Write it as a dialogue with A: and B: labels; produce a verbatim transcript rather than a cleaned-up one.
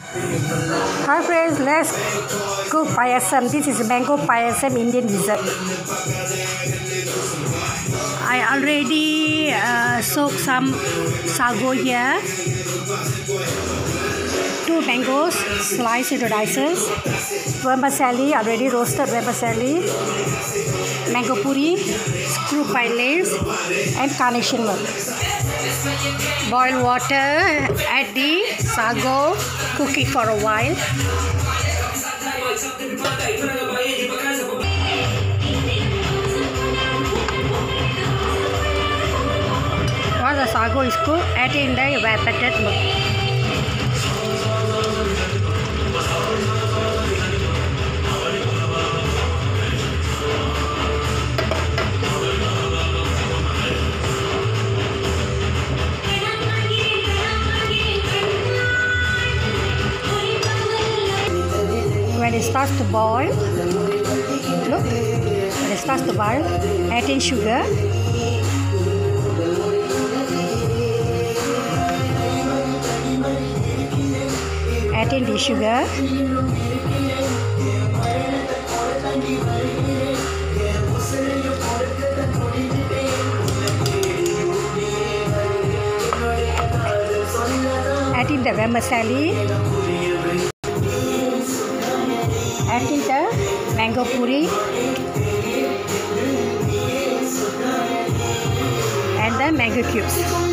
A: Hi friends, let's cook payasam. This is mango payasam Indian dessert. I already uh, soaked some sago here. Two mangoes sliced into dices. Vermicelli, already roasted vermicelli. Mango puri, screw pine leaves, and carnation milk. Boil water, add the sago, cook it for a while. Once the sago is cooked, add in the evaporated milk. When it starts to boil, look, when it starts to boil, add in sugar. Add in the sugar. Add in the vermicelli. Add in the mango puri and the mango cubes.